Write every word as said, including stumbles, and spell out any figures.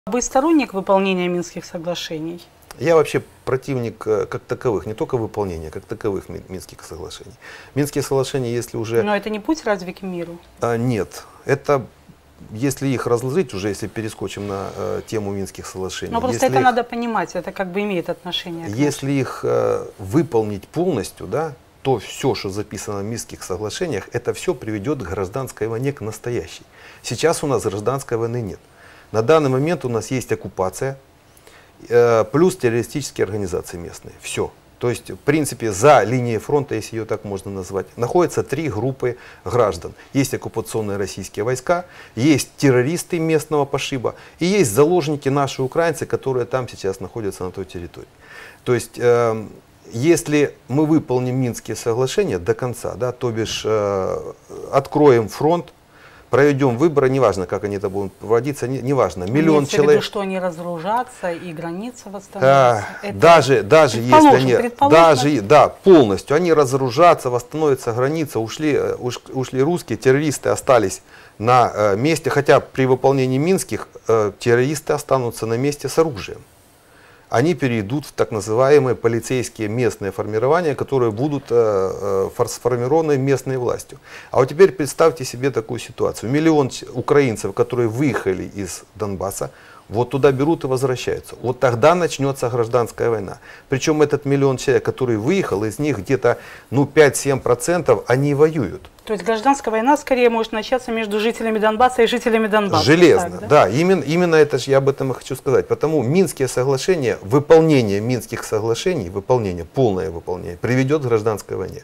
Вы сторонник выполнения Минских соглашений? Я вообще противник как таковых, не только выполнения, как таковых Минских соглашений. Минские соглашения, если уже... Но это не путь разве к миру? А, нет, это... Если их разложить, уже если перескочим на э, тему Минских соглашений. Но просто если это их, надо понимать, это как бы имеет отношение к Если их э, выполнить полностью, да, то все, что записано в Минских соглашениях, это все приведет к гражданской войне, к настоящей. Сейчас у нас гражданской войны нет. На данный момент у нас есть оккупация, э, плюс террористические организации местные. Все. То есть, в принципе, за линией фронта, если ее так можно назвать, находятся три группы граждан. Есть оккупационные российские войска, есть террористы местного пошиба и есть заложники наши украинцы, которые там сейчас находятся на той территории. То есть, э, если мы выполним Минские соглашения до конца, да, то бишь э, откроем фронт, проведем выборы, неважно, как они это будут проводиться, не, неважно, миллион Имеется человек. в виду, что они разоружатся и границы восстановятся? А, это даже даже если они, предположим. даже, да, полностью, они разоружатся, восстановится граница, ушли, уш, ушли русские, террористы остались на э, месте, хотя при выполнении Минских э, террористы останутся на месте с оружием. Они перейдут в так называемые полицейские местные формирования, которые будут э, э, сформированы местной властью. А вот теперь представьте себе такую ситуацию. Миллион украинцев, которые выехали из Донбасса, вот туда берут и возвращаются. Вот тогда начнется гражданская война. Причем этот миллион человек, который выехал, из них где-то ну, пять-семь процентов они воюют. То есть гражданская война скорее может начаться между жителями Донбасса и жителями Донбасса. Железно, так, да? да, именно, именно это же я об этом и хочу сказать. Потому Минские соглашения, выполнение Минских соглашений, выполнение, полное выполнение приведет к гражданской войне.